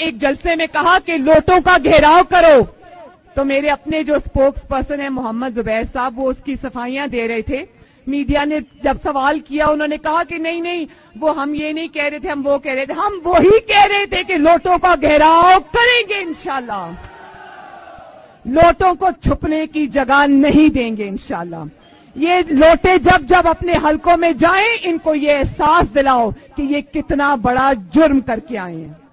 एक जलसे में कहा कि लोटों का घेराव करो, तो मेरे अपने जो स्पोक्स पर्सन है मोहम्मद जुबैर साहब, वो उसकी सफाइयां दे रहे थे। मीडिया ने जब सवाल किया, उन्होंने कहा कि नहीं नहीं, वो हम ये नहीं कह रहे थे, हम वो कह रहे थे। हम वही कह रहे थे कि लोटों का घेराव करेंगे इंशाल्लाह, लोटों को छुपने की जगह नहीं देंगे इंशाल्लाह। ये लोटे जब जब अपने हलकों में जाएं, इनको ये एहसास दिलाओ कि ये कितना बड़ा जुर्म करके आए हैं।